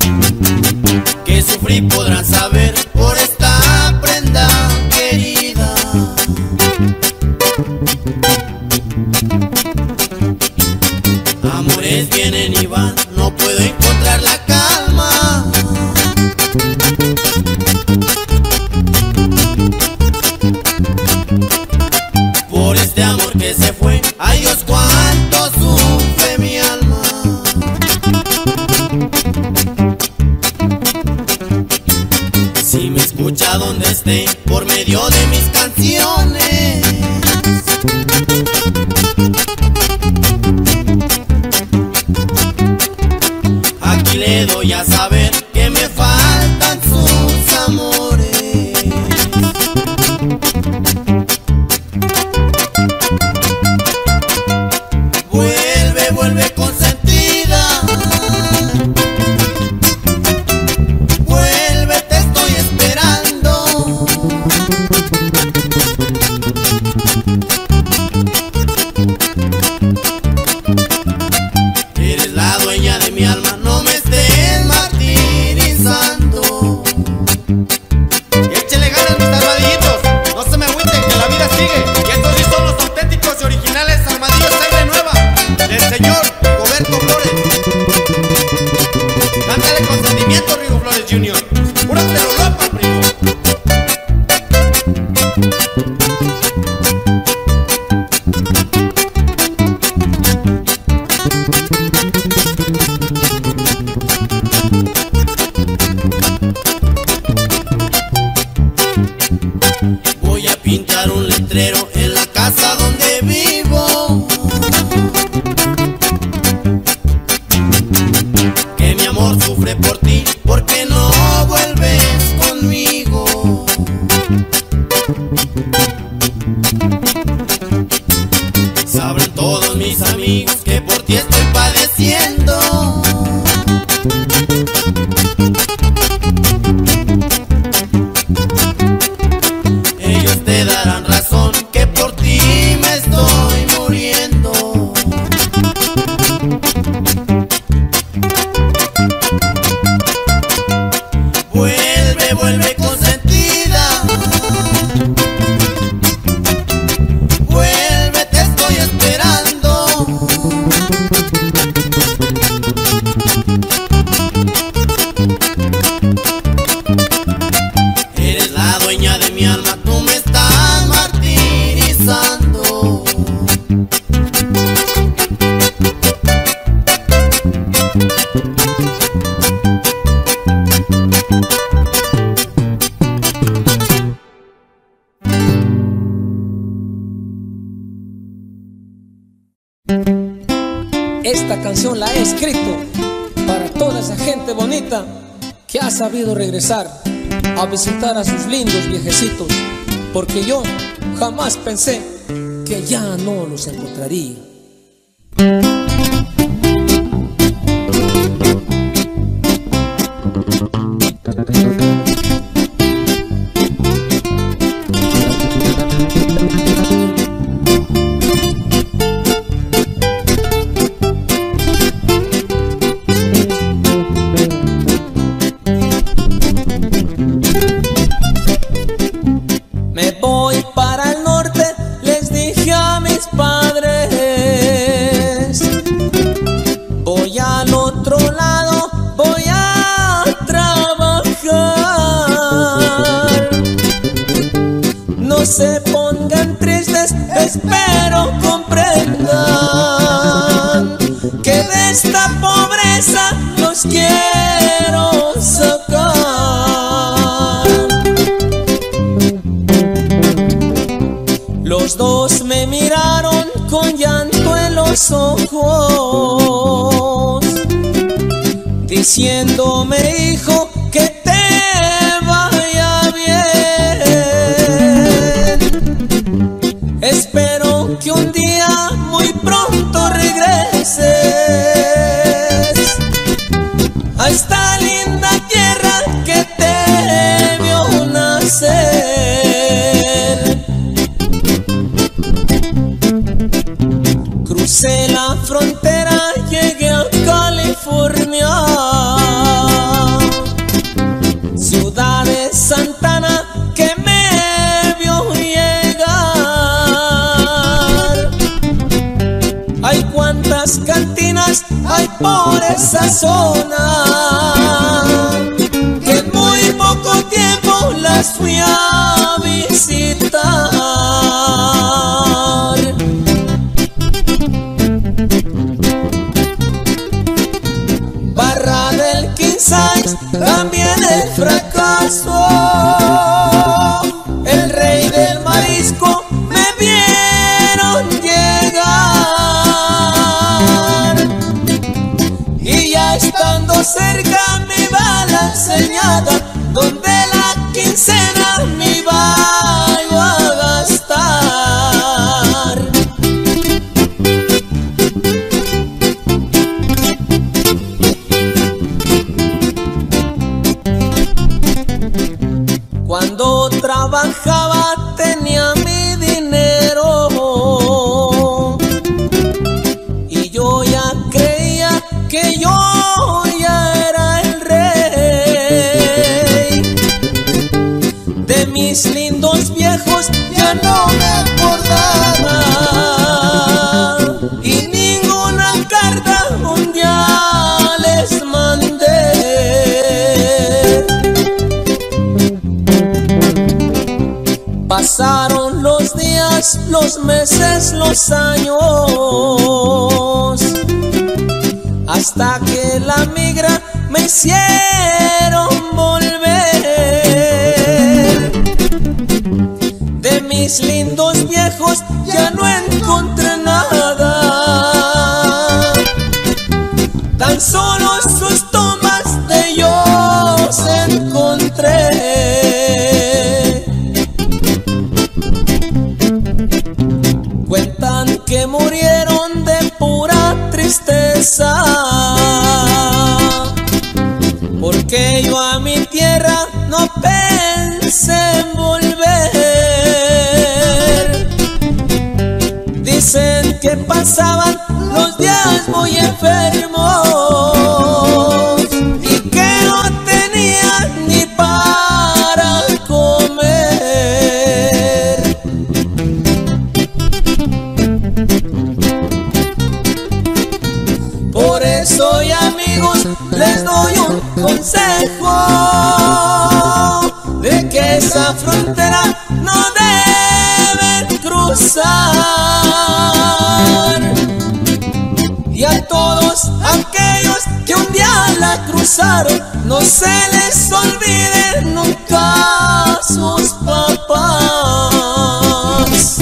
que sufrí podrán saber por esta prenda querida. Amores vienen y van, no puedo encontrar la calma. Por este amor que se fue, ay Dios, cuánto sufre mi alma. Si me escucha donde esté, por medio de mis canciones, aquí le doy a saber que me faltan sus amores. Vuelve, vuelve consentida, vuelve, te estoy esperando. Eres la dueña de mi alma, no me estés martirizando. Échele ganas, mis armadillitos, no se me agüiten, que la vida sigue. Y estos sí son los auténticos y originales armadillos Aire Nueva del señor Roberto Flores. Cántale con sentimiento, Rigo Flores Jr. Púrate lo loco, primo. Voy a pintar un letrero en la casa donde vivo, que mi amor sufre por ti, porque no vuelves conmigo. Sabrán todos mis amigos que por ti estoy padeciendo. Ellos te darán razón que por ti me estoy muriendo. Vuelve, vuelve consentida, vuelve, te estoy esperando. Eres la dueña de mi alma, tú me estás martirizando. Esta canción la he escrito para toda esa gente bonita que ha sabido regresar a visitar a sus lindos viejecitos, porque yo jamás pensé que ya no los encontraría. Me voy para el norte, les dije a mis padres. Voy al otro lado, voy a trabajar. No se pongan tristes, espero comprendan que de esta pobreza los quiero sacar. Los dos me miraron con llanto en los ojos, diciéndome, hijo, que te vaya bien. Espero que un día muy pronto regreses a esta linda tierra que te vio nacer. Crucé la frontera, llegué a California. esa zona, que en muy poco tiempo las fui a visitar. Barra del Quinzais, también el fracaso, el rey del marisco me vieron llegar, y ya estando cerca me iba la enseñada, donde la quincena me iba yo a gastar. Cuando trabajaba tenía mi dinero, y yo ya creía que yo ya era el rey. De mis lindos viejos ya no me acordaba, y ninguna carta un día les mandé. Pasaron los días, los meses, los años, hasta que la migra me hicieron volver. De mis lindos viejos ya no encontré nada, tan solo sus tumbas de ellos encontré. Cuentan que murieron de pura tristeza, porque yo a mi tierra no pensé en volver. Dicen que pasaban los días muy enfermos, y que no tenían ni para comer. Por eso, y amigos, les doy un consejo, de que esa frontera no deben cruzar. Y a todos aquellos que un día la cruzaron, no se les olvide nunca sus papás.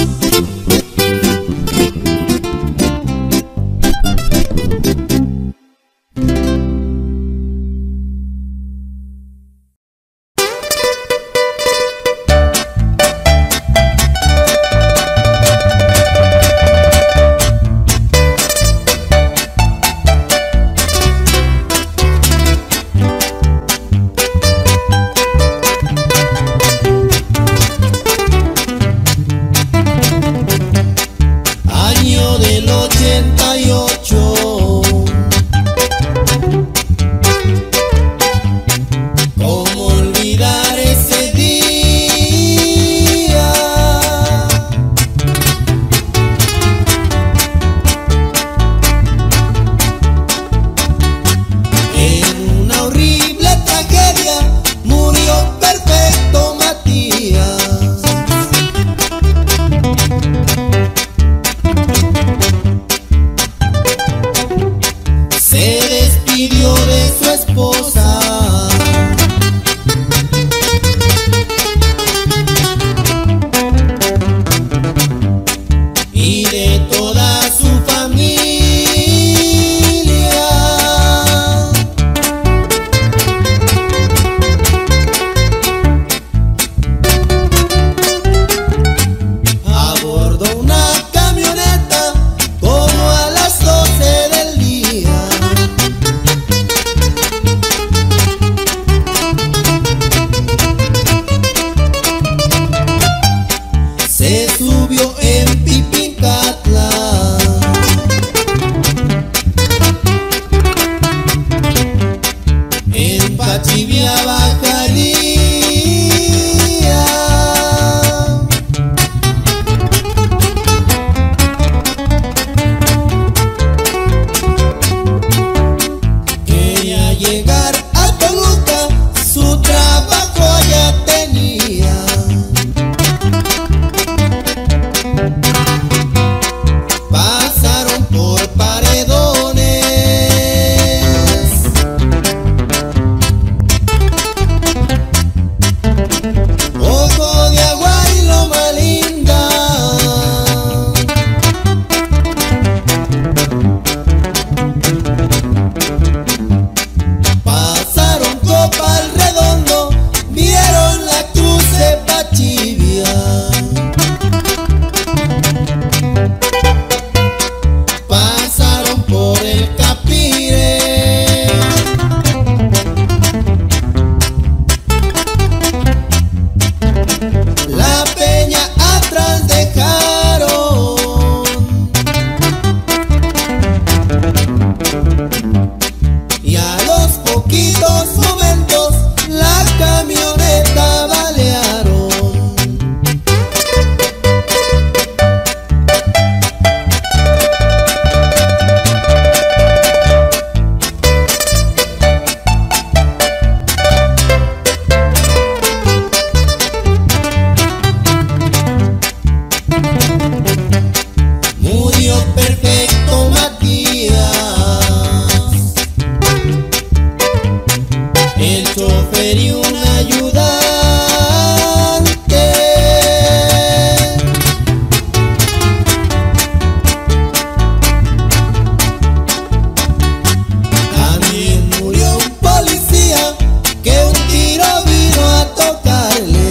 chofer y un ayudante. También murió un policía que un tiro vino a tocarle.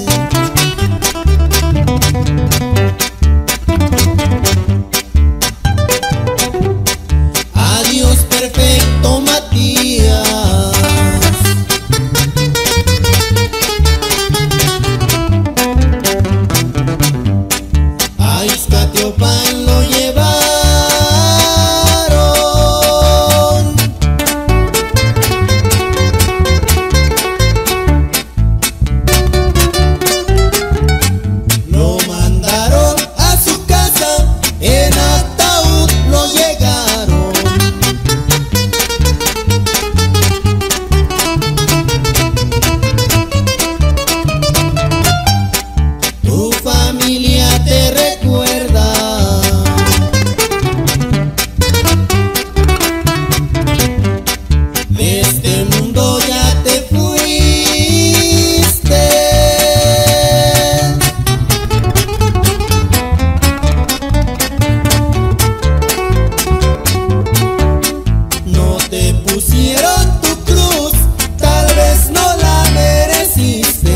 Adiós, perfecto Matías. A Ixcatiopan lo llevaron. Lo mandaron a su casa, en ataúd lo llegaron. Tu familia te recuerda. De este mundo ya te fuiste. No te pusieron tu cruz, tal vez no la mereciste.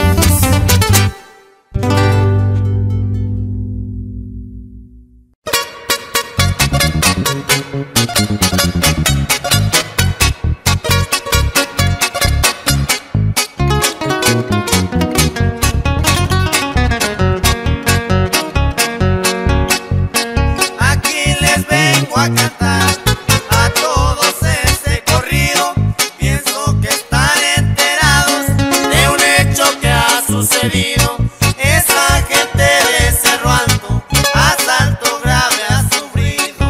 Aquí les vengo a cantar a todos este corrido. Pienso que están enterados de un hecho que ha sucedido. Esa gente de Cerro Alto, asalto grave ha sufrido.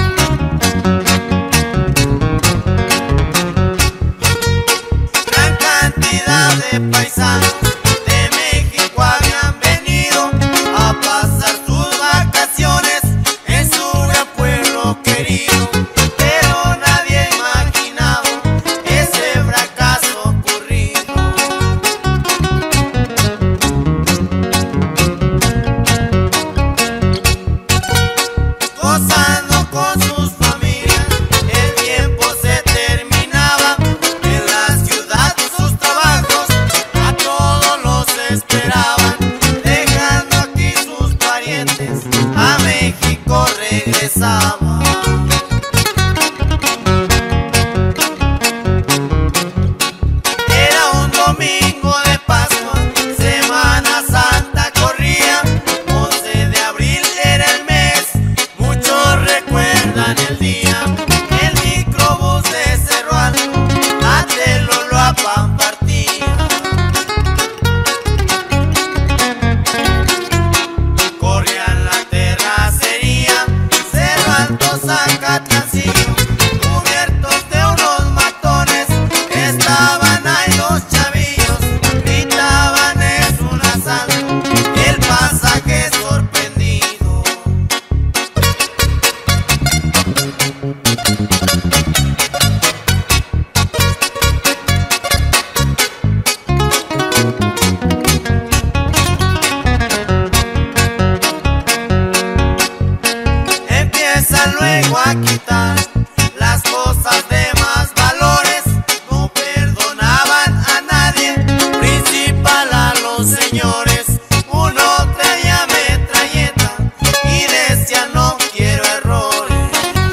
Gran cantidad de paisanos de México habían venido a pasar sus vacaciones en su gran pueblo querido, pero nadie ha imaginado ese fracaso ocurrido. Gozando con sus familias, el tiempo se terminaba. En la ciudad sus trabajos a todos los esperaban, dejando aquí sus parientes, a México regresaban. Era un domingo de Pascua, Semana Santa corría, 11 de abril era el mes, muchos recuerdan el día. El microbús de Cerro Alto a Teloloapan partía. Corrían la terracería, Cerro Alto, Zacatlancillo, cubiertos de unos matones. Estaban ahí los chavillos, gritaban es un asalto, el pasaje sorprendido. Empiezan luego a quitar las cosas de más valores, no perdonaban a nadie, principal a los señores. Uno traía metralleta y decía no quiero errores.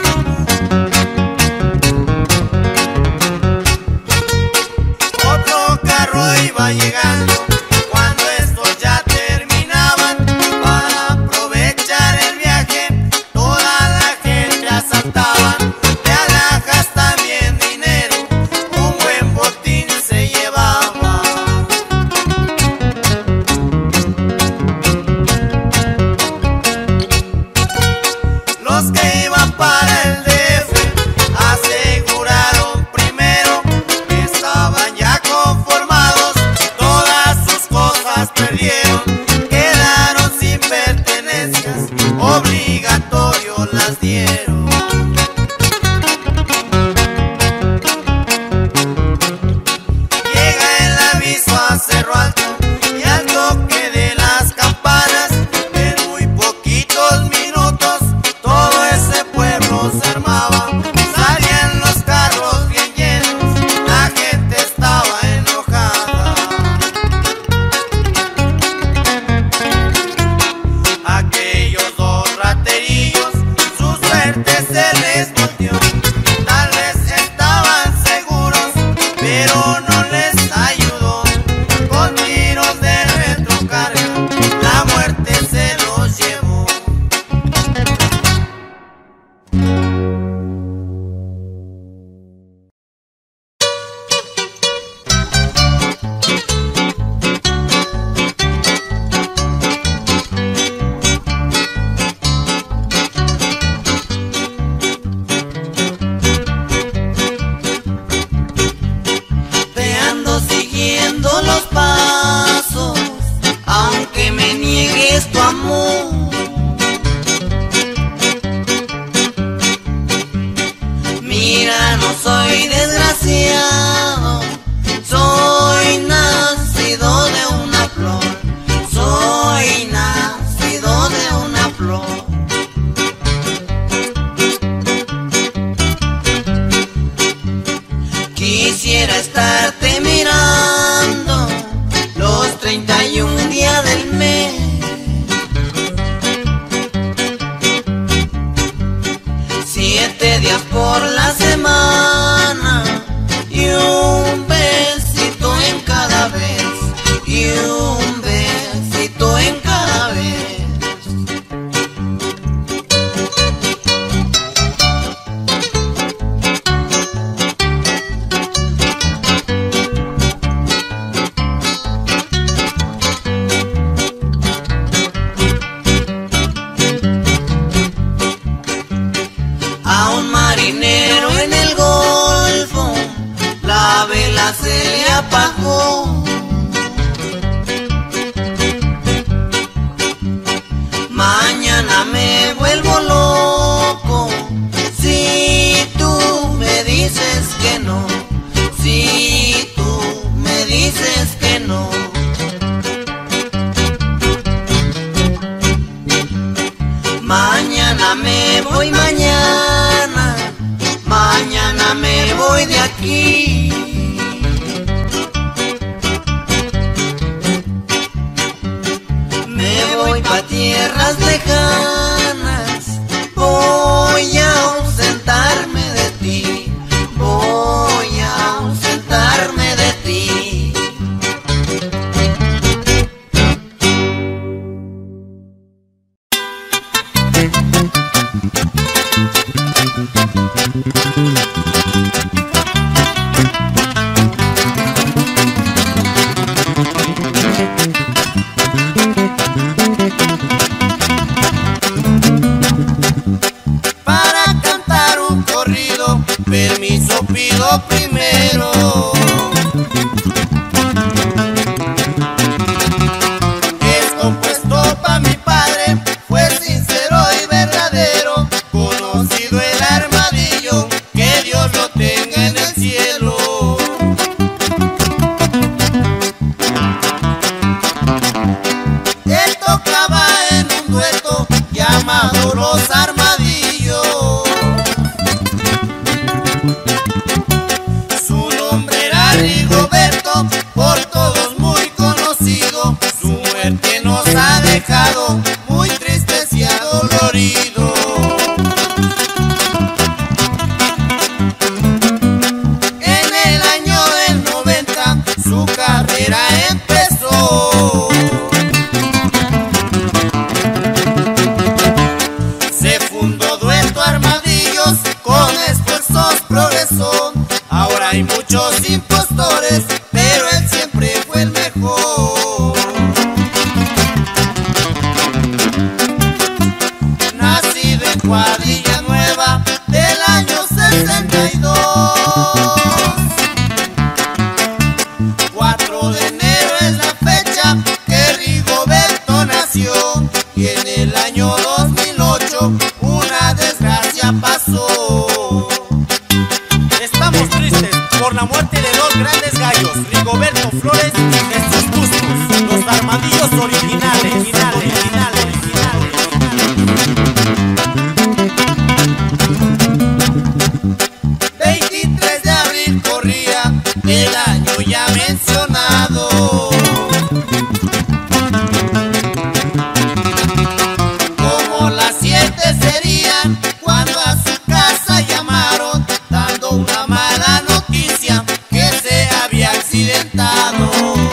Otro carro iba llegando cuando estos ya terminaban. Para aprovechar el viaje, toda la gente asaltaban. De alhajas también dinero, un buen botín se llevaba. Los que iban para el DF aseguraron primero que estaban ya conformados. Todas ya se le apagó. Mañana me vuelvo loco si tú me dices que no, si tú me dices que no. Mañana me voy, mañana me voy de aquí. Me voy pa' tierras lejanas, voy a ausentarme de ti, voy a ausentarme de ti. Para cantar un corrido, permiso pido primero. Es compuesto pa' mi padre, fue sincero y verdadero, conocido el armadillo, que Dios lo tenga en el cielo. Él tocaba en un dueto llamado Los Armadillos. Su nombre era Rigoberto, por todos muy conocido. Su muerte nos ha dejado muy tristes y adoloridos. En el año del 90 su carrera empezó. Se fundó Dueto Armadillos, con esfuerzos progresó. Ahora hay muchos impostores, pero él siempre fue el mejor. Nacido en Cuadrilla Nueva del año 62, 4 de enero es la fecha que Rigoberto nació. Y en el año 2008 una desgracia pasó. Estamos tristes por la muerte de dos grandes gallos, Rigoberto Flores y Jesús Bustos, los Armadillos originales. 23 de abril corría el año ya mencionado. Como las 7 serían cuando a su casa llamaron, dando una mala noticia que se había accidentado.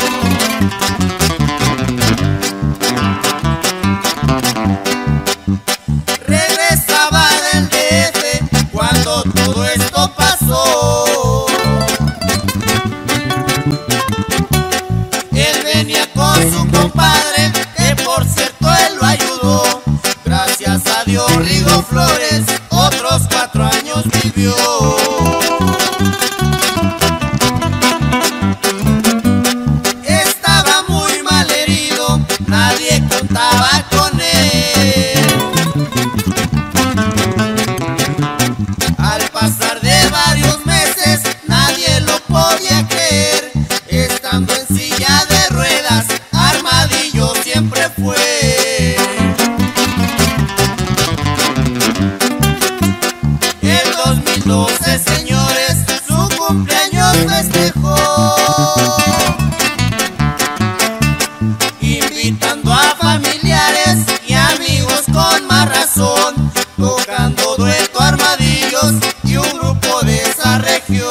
Regresaba del DF cuando todo esto pasó. Él venía con su compadre, que por cierto él lo ayudó. Gracias a Dios Rigo Flores otros 4 años vivió. Estaba muy mal herido, nadie contaba con él. Al pasar de varios meses nadie lo podía creer. Estando en silla de ruedas, Armadillo siempre fue. El 2012, señores, su cumpleaños festejó, invitando a familiares y amigos con más razón, tocando Dueto Armadillos y un grupo de esa región.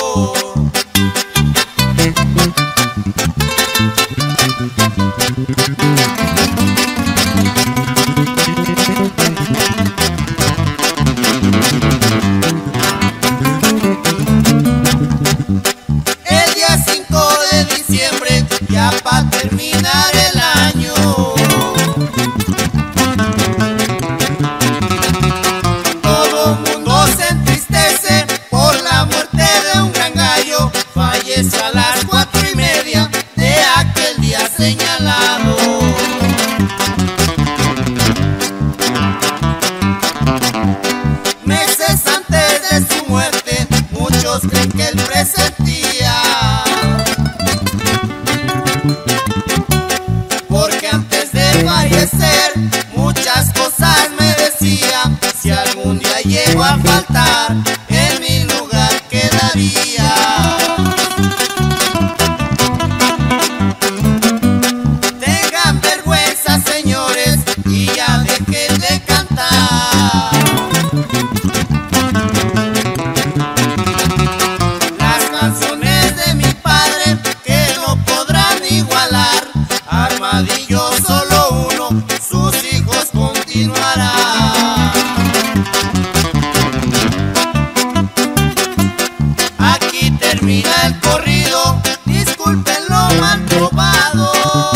El día 5 de diciembre, ya para terminar el año, todo mundo se entristece por la muerte de un gran gallo. Falleció eligió solo uno, sus hijos continuarán. Aquí termina el corrido, disculpen lo mal trovado.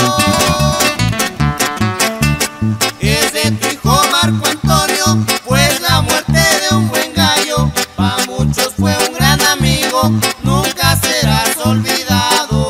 Es de tu hijo Marco Antonio, pues la muerte de un buen gallo pa' muchos fue un gran amigo, nunca serás olvidado.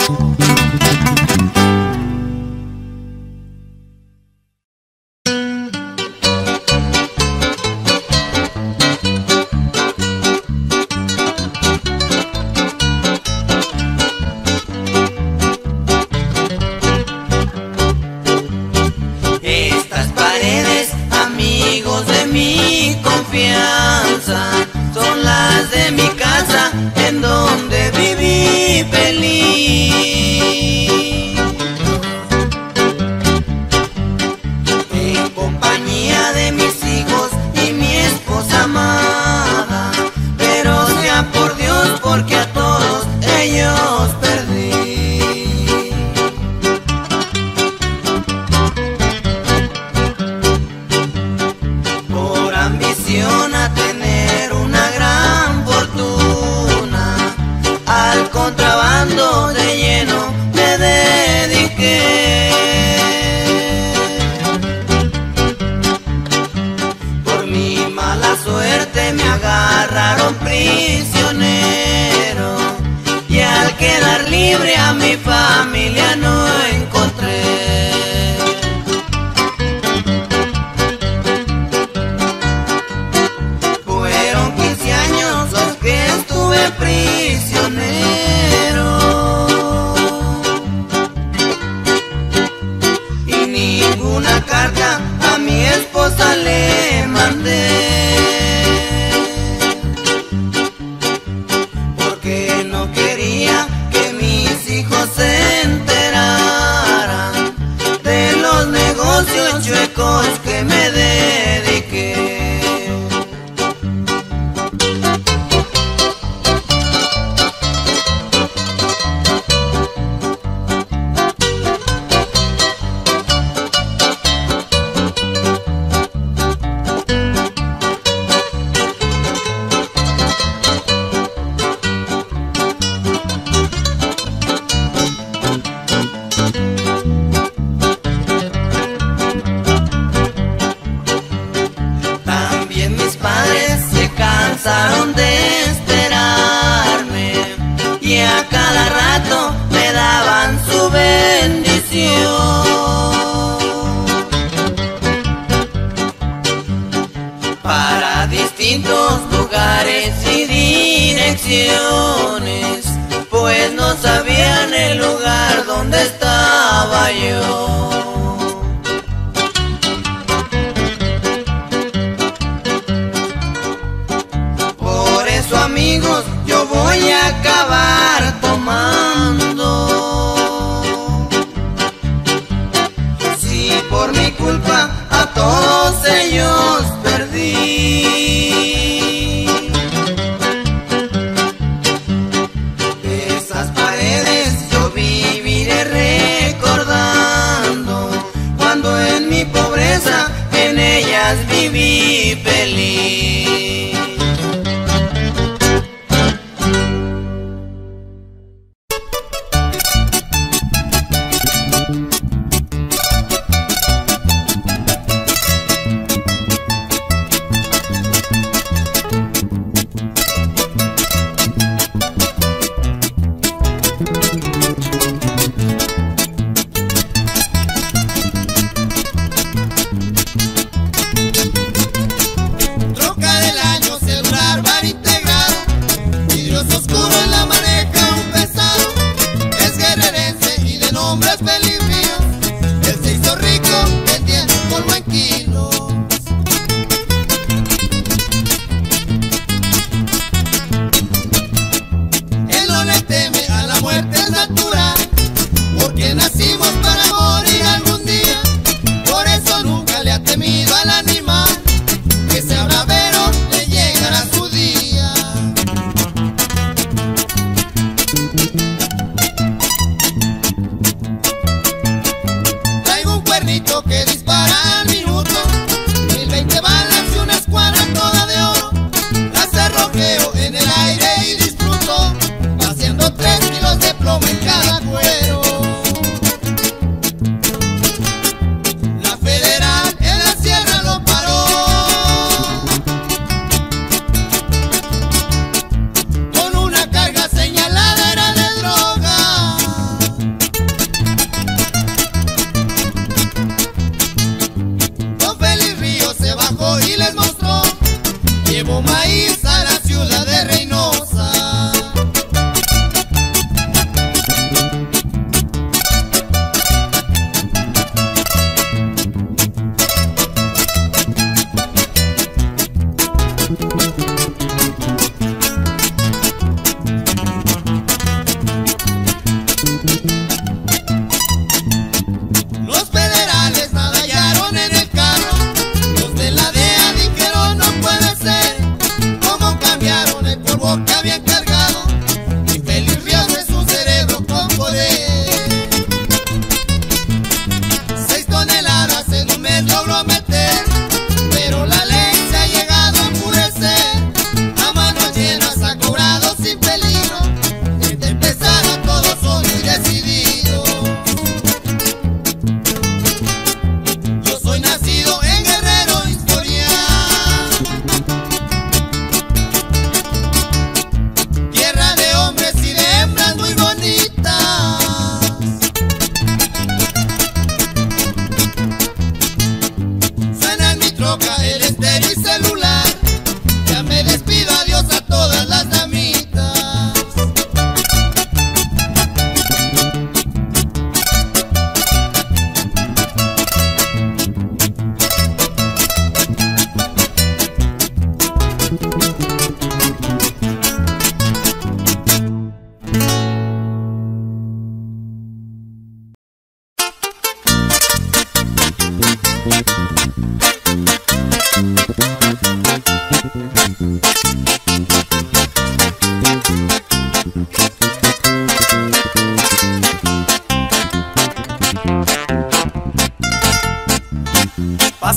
Estas paredes, amigos de mi confianza, son las de mi casa en donde viví feliz. En compañía de mis hijos y mi esposa amada, pero sea por Dios porque a todos ellos perdí. Por ambición a tener una gran fortuna, al contrabando de lleno me dediqué. Por mi mala suerte me agarraron prisionero, y al quedar libre a mi familia no encontré. Fueron 15 años los que estuve prisionero, y ninguna carta a mi esposa le mandé, porque no quería que mis hijos se enteraran de los negocios chuecos que me dediqué. También mis padres se cansaron de esperarme, y a cada rato me daban su bendición. Para distintos lugares y direcciones, pues no sabían el lugar donde estaba yo. Por eso, amigos, yo voy a acabar tomando. Si por mi culpa a todos ellos perdí, esas paredes yo viviré recordando, cuando en mi pobreza en ellas viví feliz. Él no le teme a la muerte, es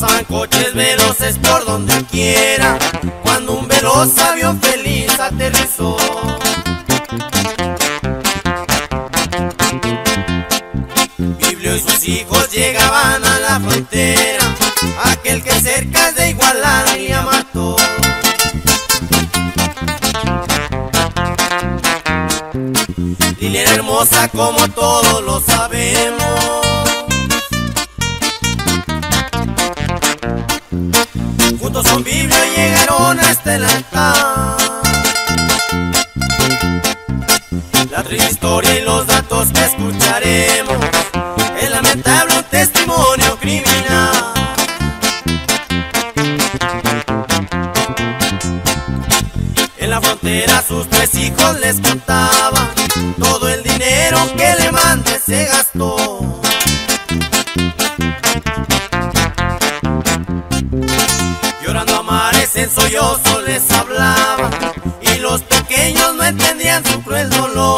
Pasaban coches veloces por donde quiera, cuando un veloz avión feliz aterrizó. Biblio y sus hijos llegaban a la frontera, aquel que cerca de Iguala ya mató. Lilia era hermosa como todos lo sabemos, juntos con Biblio llegaron hasta el altar. La triste historia y los datos que escucharemos es lamentable, un testimonio criminal. En la frontera sus 3 hijos les contaban todo el dinero que le mandé se gastó. Llorando a mares en sollozo les hablaba, y los pequeños no entendían su cruel dolor.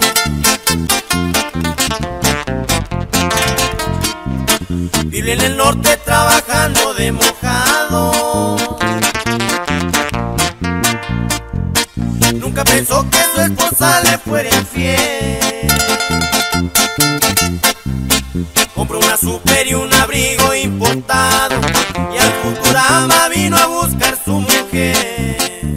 Vive en el norte trabajando de mojado, nunca pensó que su esposa le fuera infiel. Compró una super y un abrigo importado, y al Futurama vino a buscar su mujer.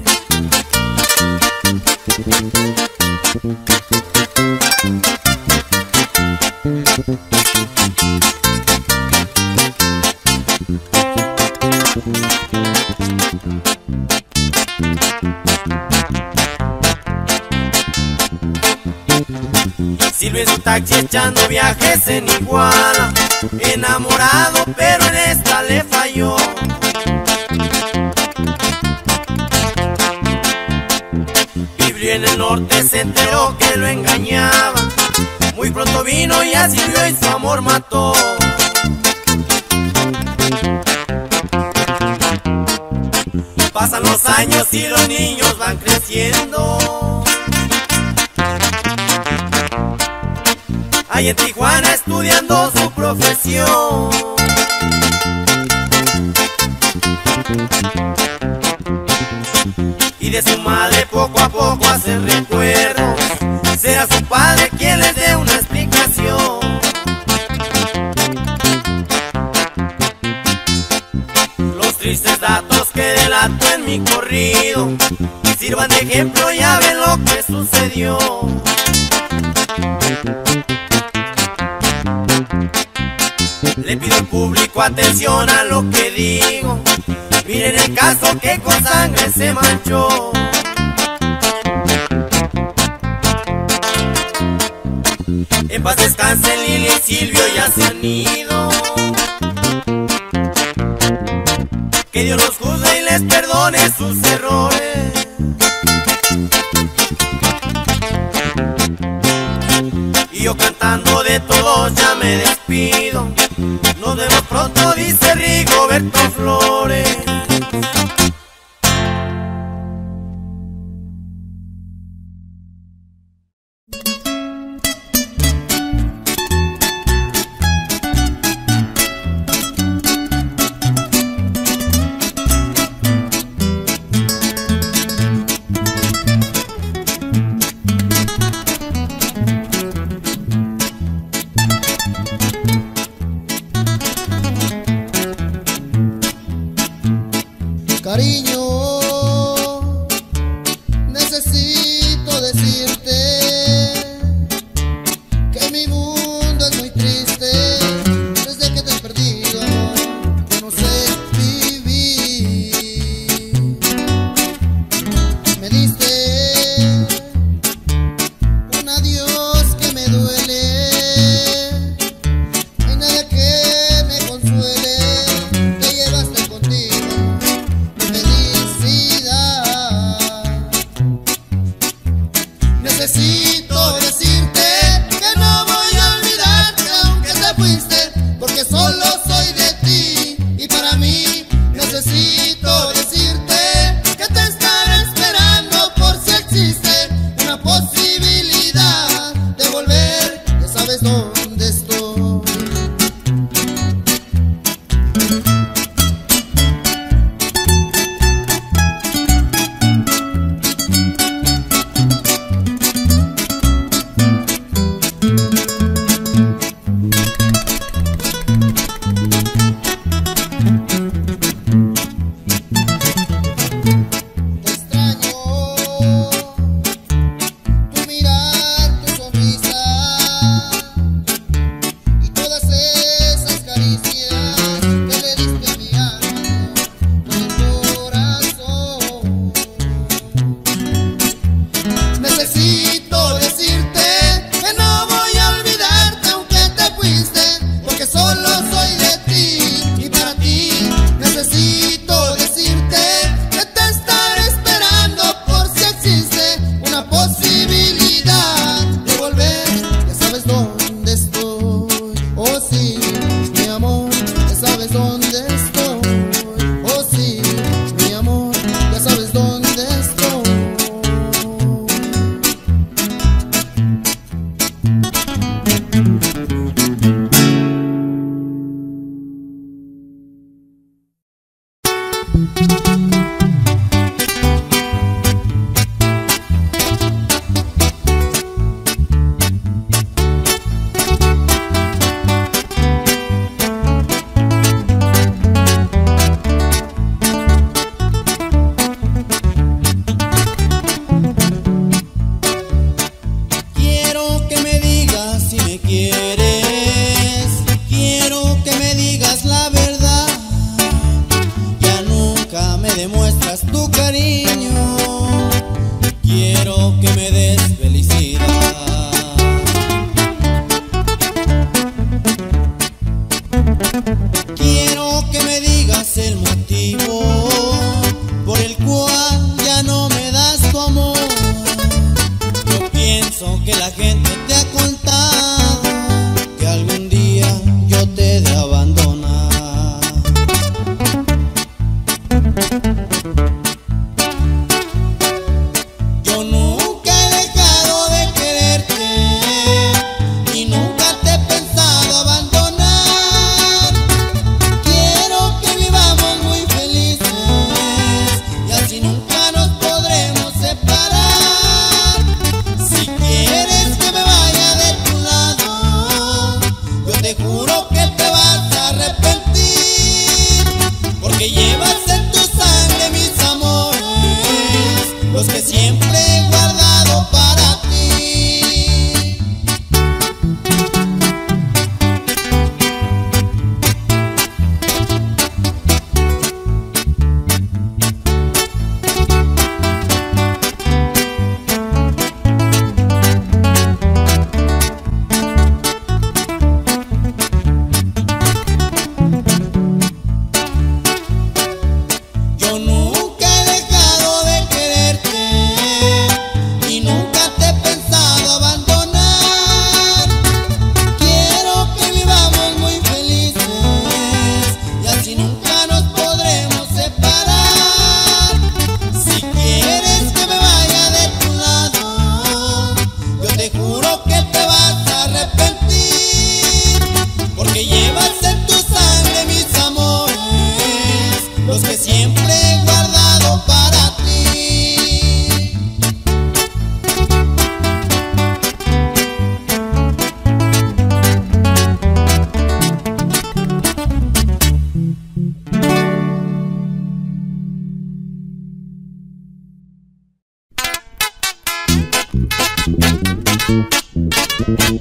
Silvio en su taxi echando viajes en Iguala, enamorado pero en esta le falló. Biblio en el norte se enteró que lo engañaba, muy pronto vino y a Silvio y su amor mató. Pasan los años y los niños van creciendo. Ahí en Tijuana estudiando su profesión. Y de su madre poco a poco hacen recuerdos, será su padre quien les dé una explicación. Los tristes datos que delato en mi corrido sirvan de ejemplo, ya ven lo que sucedió. Le pido al público atención a lo que digo, miren el caso que con sangre se manchó. En paz descansen Lilia y Silvio, ya se han ido. Que Dios los juzgue y les perdone sus errores. Y yo cantando de todos ya me despido. Nos vemos pronto, dice Rigoberto Flores. Cariño, necesito decirte que mi mundo es muy triste. Desde que te he perdido, amor, no sé vivir. Me diste un adiós que me duele, no hay nada que me consuele. Te llevaste contigo necesito decirte que no voy a olvidarte aunque te fuiste, porque solo soy de ti y para mí. Necesito decirte que te estaré esperando por si existe una posibilidad de volver, ya sabes dónde estoy.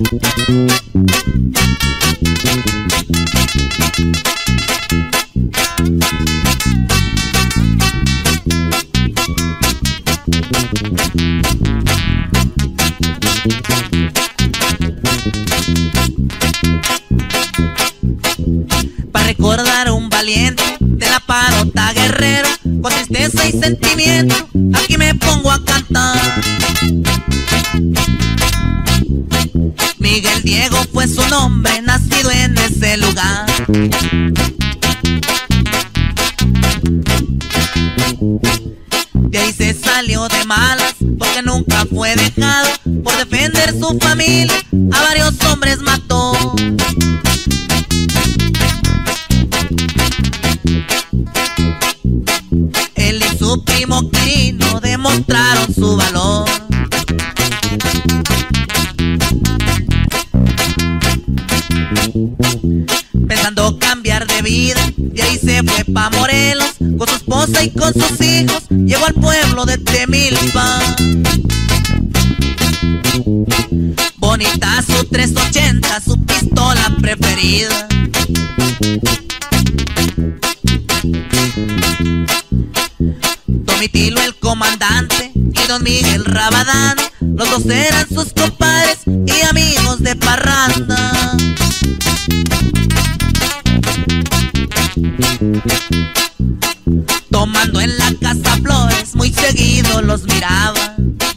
Para recordar a un valiente de la parota guerrero, con tristeza y sentimiento aquí me pongo a cantar. Miguel Diego fue su nombre, nacido en ese lugar. De ahí se salió de malas porque nunca fue dejado. Por defender su familia a varios hombres mató. Él y su primo Quirino demostraron su valor. Pensando cambiar de vida, y ahí se fue pa' Morelos. Con su esposa y con sus hijos llegó al pueblo de Temilpa. Bonita su 380, su pistola preferida. Domitilo el comandante y don Miguel Rabadán, los dos eran sus compadres y amigos de parranda. Tomando en la casa flores, muy seguido los miraba.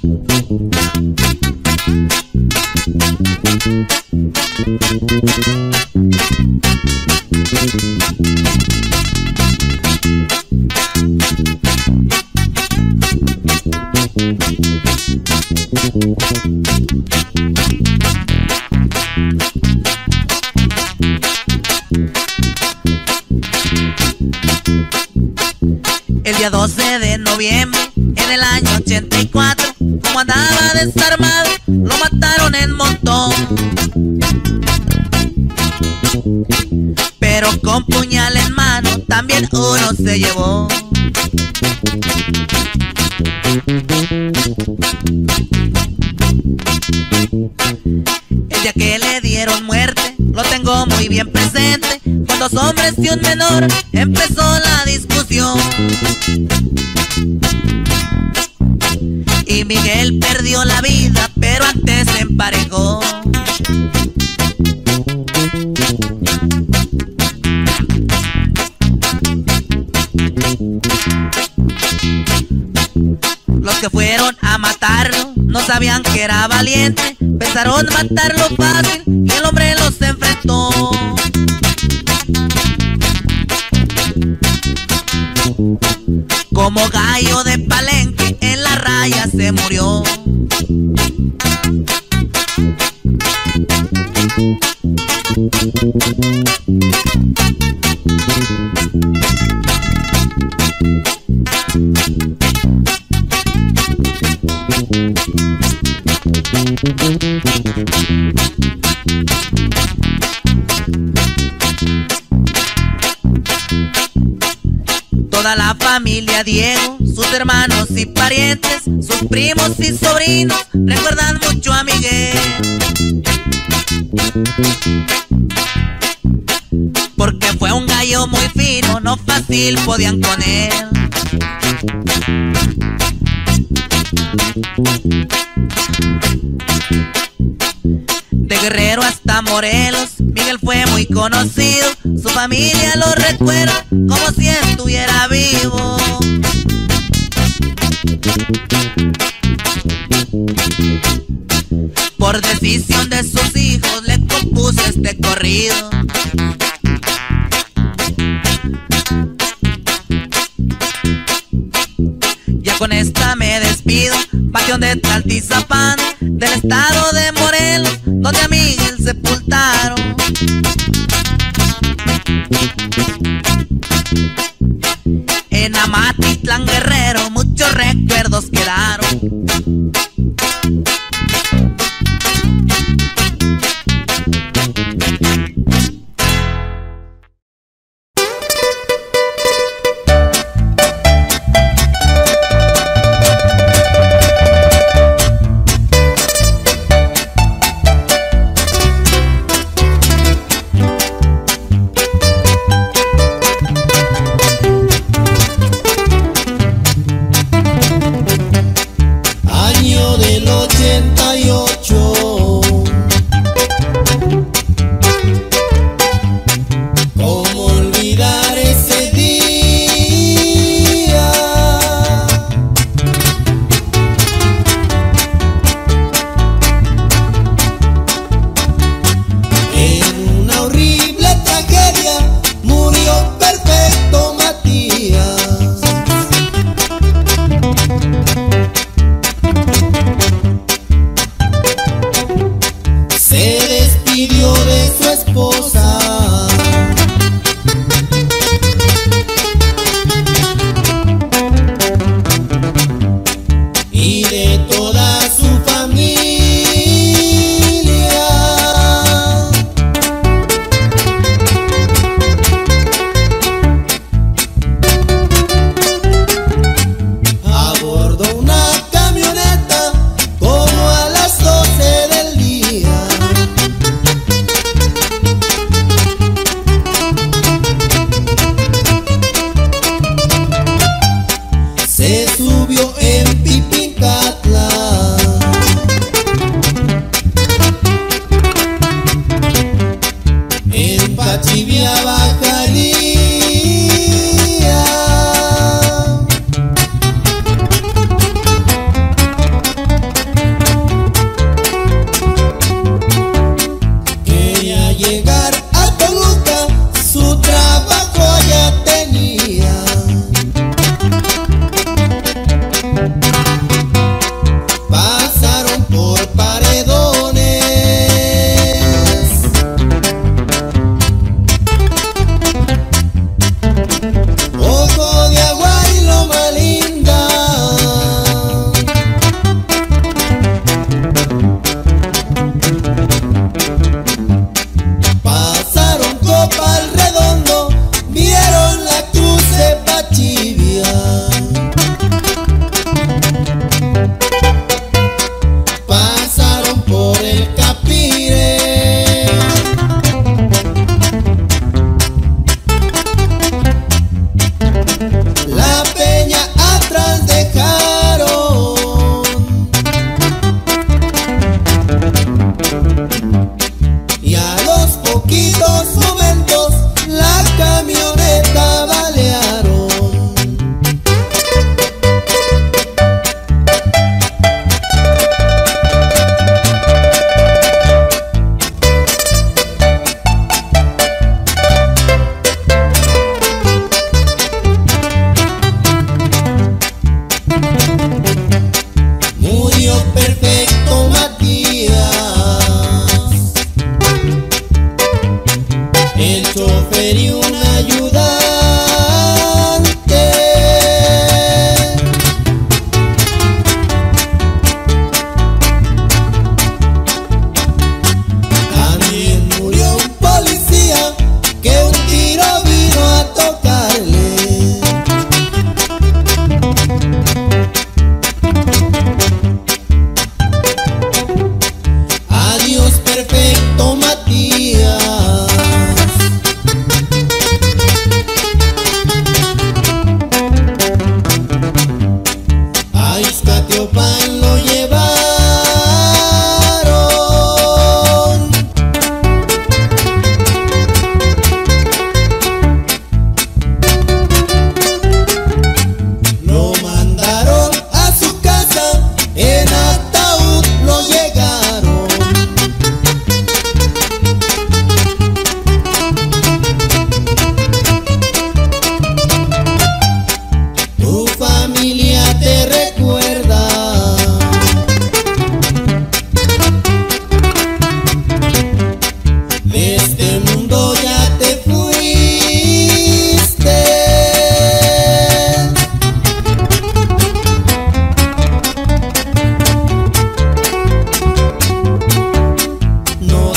El día 12 de noviembre, en el año 84, como andaba desarmado, lo mataron en montón. Pero con puñal en mano, también uno se llevó. El día que le dieron muerte, lo tengo muy bien presente. Con dos hombres y un menor empezó la discusión. Y Miguel perdió la vida, pero antes se emparejó. Los que fueron a matarlo no sabían que era valiente. Pensaron matarlo fácil y el hombre los enfrentó. Como gallo de palenque en la raya se murió. Toda la familia Diego, sus hermanos y parientes, sus primos y sobrinos, recuerdan mucho a Miguel. Porque fue un gallo muy fino, no fácil podían con él. De Guerrero hasta Morelos, Miguel fue muy conocido. Su familia lo recuerda como si estuviera vivo. Por decisión de sus hijos le compuso este corrido. Ya con esta me despido, Panteón de Tlaltizapán, del estado de Morelos, donde a Miguel sepultaron. En Amatitlán, Guerrero, muchos recuerdos quedaron.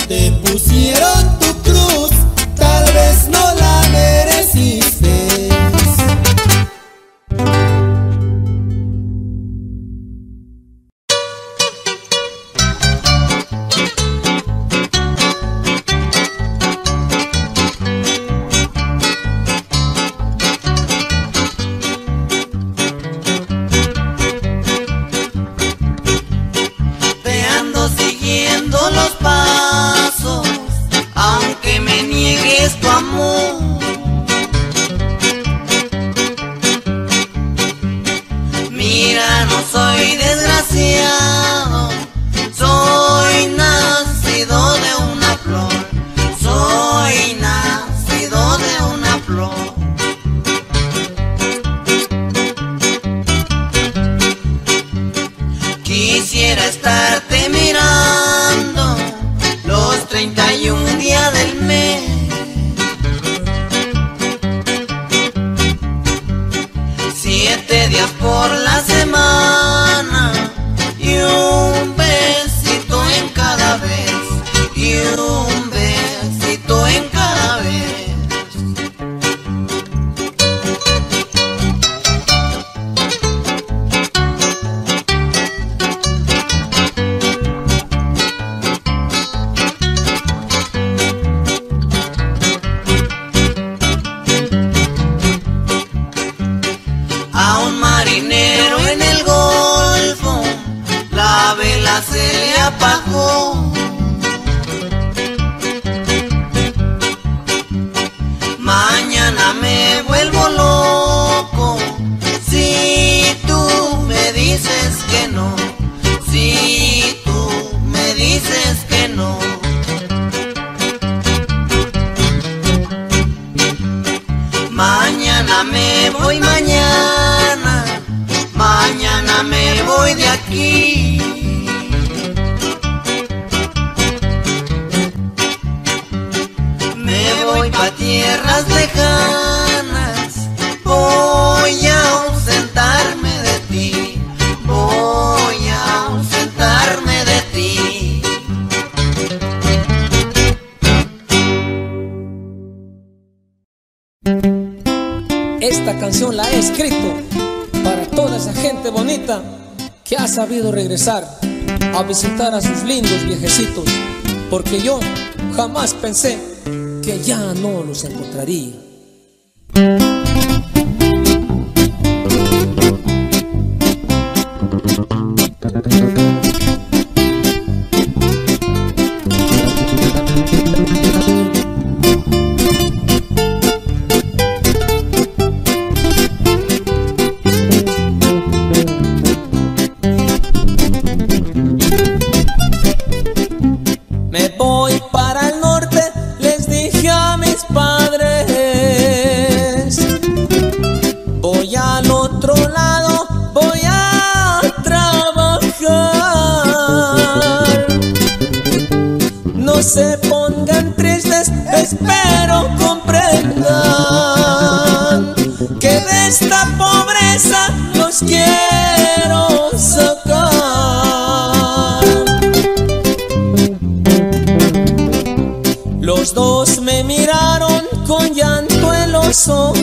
te pusieron tu cruz, tal vez no la mereciste. Te ando siguiendo los pasos, aunque me niegues tu amor. Mira, no soy desgraciado, soy nacido de una flor, soy nacido de una flor. Quisiera estarte mirando los 31 días del mes, 7 días por la semana y un besito en cada vez, y un besito en cada vez. A un marinero en el golfo la vela se le apagó. Mañana me vuelvo loco si tú me dices que no, si tú me dices que no. Mañana me voy, mañana me voy de aquí. Me voy pa' tierras lejanas, voy a ausentarme de ti, voy a ausentarme de ti. Esta canción la he escrito para toda esa gente bonita que ha sabido regresar a visitar a sus lindos viejecitos, porque yo jamás pensé que ya no los encontraría. Me voy para el norte, les dije a mis padres. Voy al otro lado, voy a trabajar. No se pongan tristes, espero comprendan que de esta pobreza los quiero sacar. Los dos me miraron con llanto en los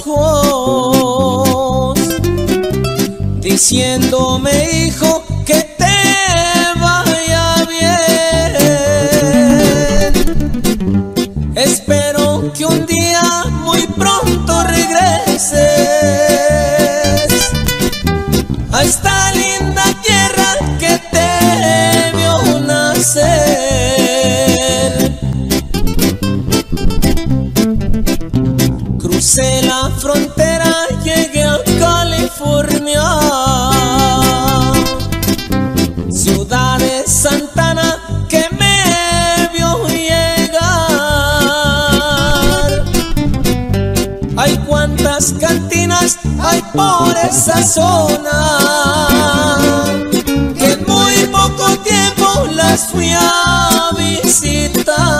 ojos, diciéndome, hijo, que te vaya bien. Espero que un día muy pronto regreses a esta linda tierra que te vio nacer. Crucé la frontera, llegué a California, ciudad de Santana que me vio llegar. Hay cuantas cantinas hay por esa zona que en muy poco tiempo las fui a visitar.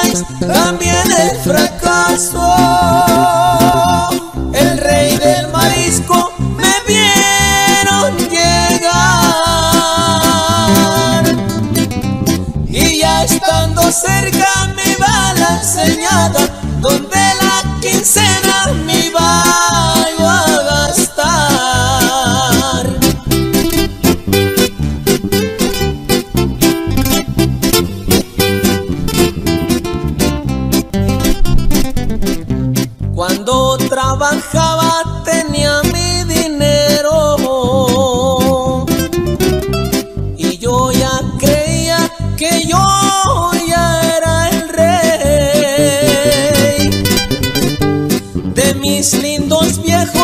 también el fracaso, el rey del mar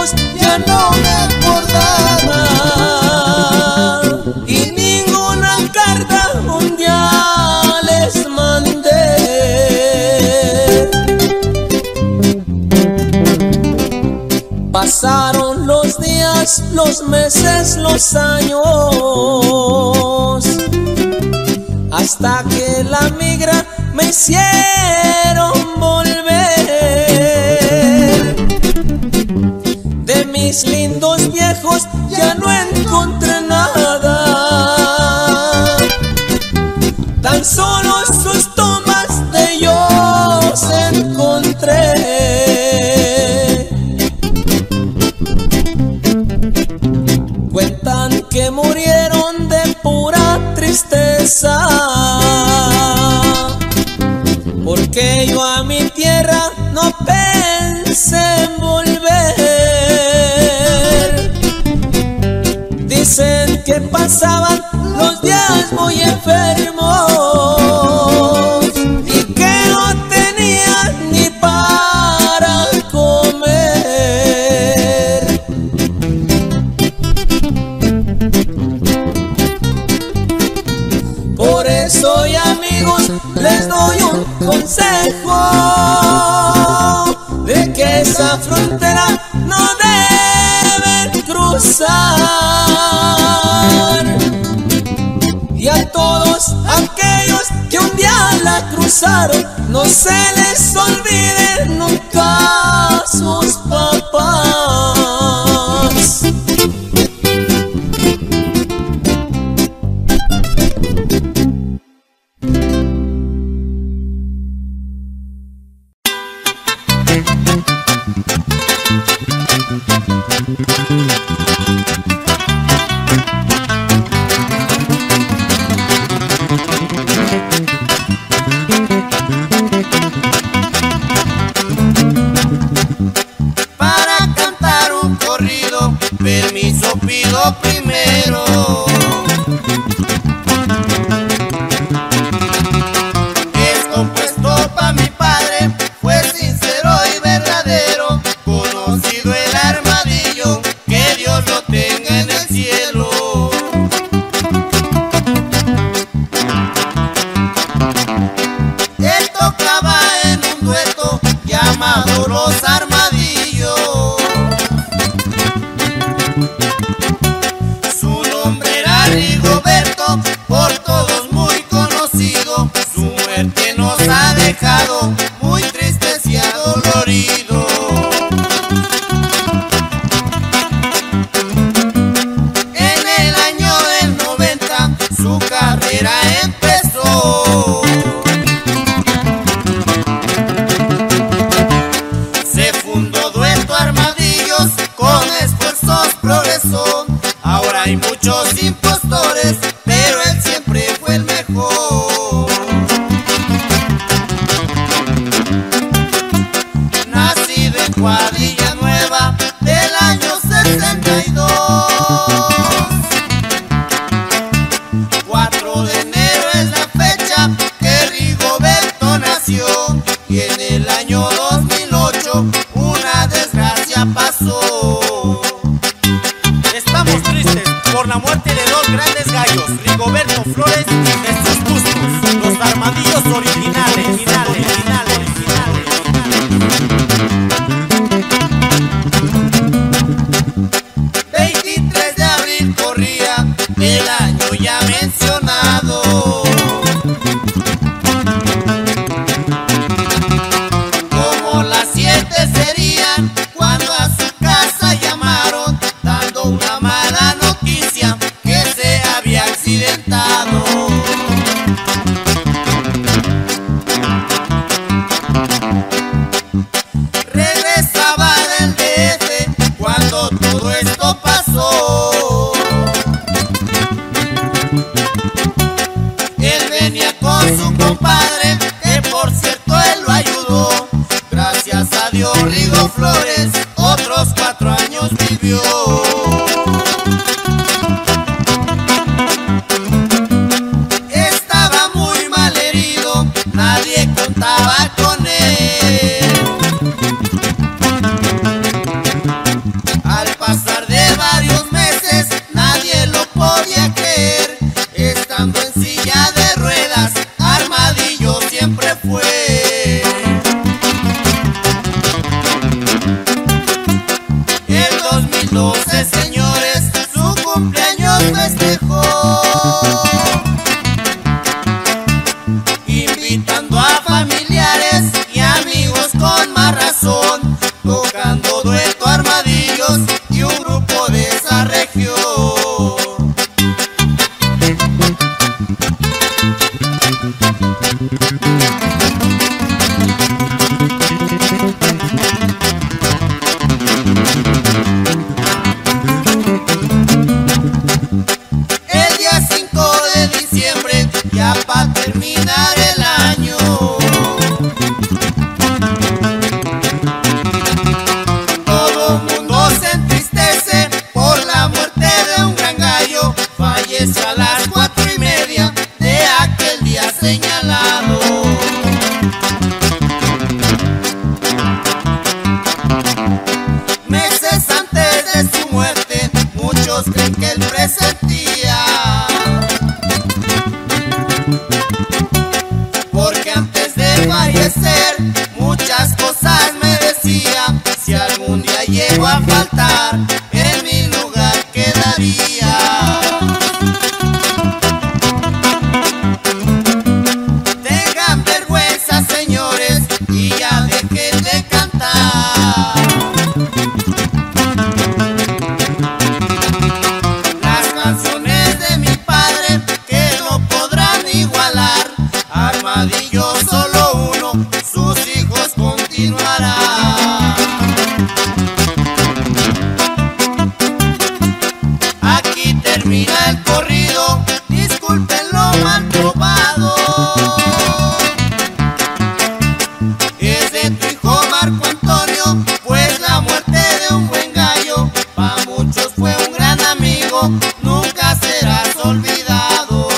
viejos ya no me acordaba, y ninguna carta un día les mandé. Pasaron los días, los meses, los años, hasta que la migra me hicieron volver. De mis lindos viejos ya no encontré nada, tan solo sus tumbas de ellos encontré. Cuentan que murieron de pura tristeza, porque yo a mi tierra no pensé en volver. Dicen que pasaban los días muy enfermos y que no tenían ni para comer. Por eso, y amigos, les doy un consejo, de que esa frontera no deben cruzar. Y a todos aquellos que un día la cruzaron, no se les olvide nunca sus papás. Para cantar un corrido, permiso pido primero. Es compuesto pa' mi padre, fue sincero y verdadero, conocido el armadillo, que Dios lo tenga en el cielo. Él tocaba en un dueto llamado Los Armadillos. Su nombre era Rigoberto, por todos muy conocido. Su muerte nos ha dejado muy tristes y adoloridos. En el año del 90 su carrera empezó. Se fundó Dueto Armadillos, con esfuerzos progresó. Ahora hay muchos impostores, pero él siempre fue el mejor. Nacido en Cuadrilla Nueva del año 62, 4 de enero es la fecha que Rigoberto nació, y en el año 2008 una desgracia pasó. Estamos tristes por la muerte de dos grandes gallos, Rigoberto Flores y Jesús Bustos, los armadillos originales. 23 de abril corría el año ya mencionado. Como las 7 serían cuando a su casa llamaron, dando una mala noticia que se había accidentado. Regresaba del DF cuando todo esto pasó. Él venía con su compadre, que por cierto él lo ayudó. Gracias a Dios Rigo Flores otros 4 años vivió. Estaba muy mal herido, nadie contaba con él. pasar de varios meses, nadie lo podía creer. Estando en silla de ruedas, Armadillo siempre fue. El 2012, señores, su cumpleaños festejó, invitando a familiares y amigos con más razón, tocando dueto Armadillos y un grupo de esa región. El día 5 de diciembre, ya para terminar el año, todo mundo se entristece por la muerte de un gran gallo. Falleció a las 4:30 de aquel día señalado. Meses antes de su muerte, muchos creen que él presentía, porque antes de fallecer muchas cosas me decía. Si algún día llego a faltar, en mi lugar quedaría. Tengan vergüenza, señores, y ya dejen de cantar. Las canciones de mi padre que no podrán igualar. Armadillo solo uno, sus hijos continuarán. Aquí termina el corrido, disculpen lo mal trovado. Es de tu hijo Marco Antonio, pues la muerte de un buen gallo pa' muchos fue un gran amigo, nunca serás olvidado.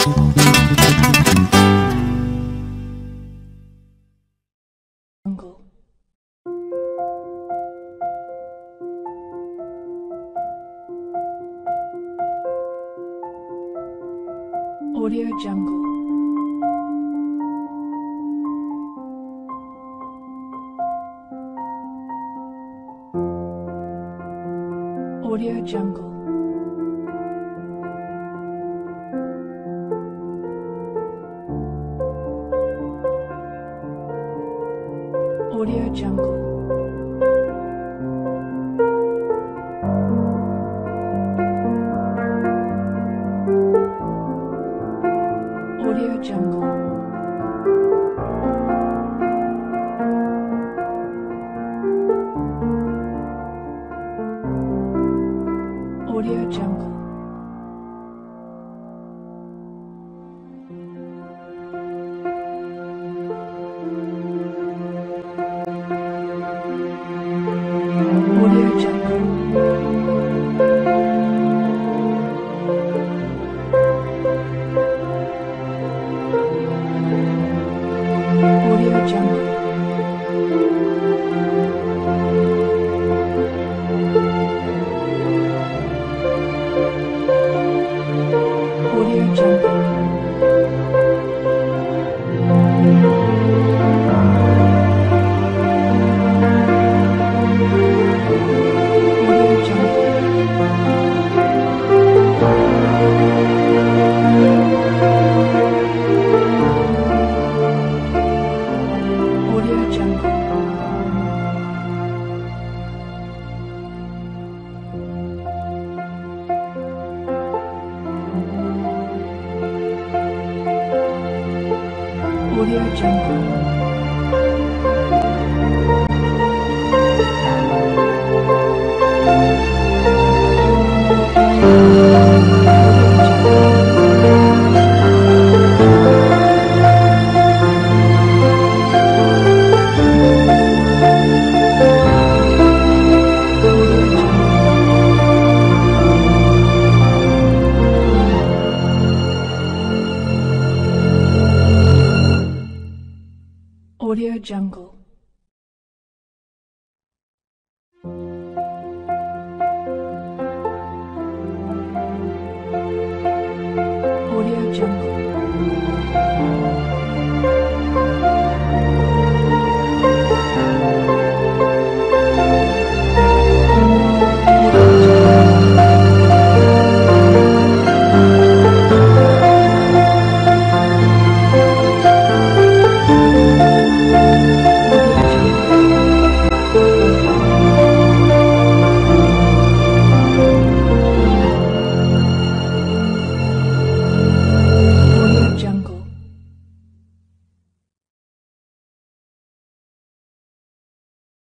Audio Jungle. Audio Jungle. Audio Jungle. Audio Jungle. Audio Jungle. Audio Jungle. Audio Jungle. Audio Jungle. Audio Jungle. Audio Jungle. Audio Jungle.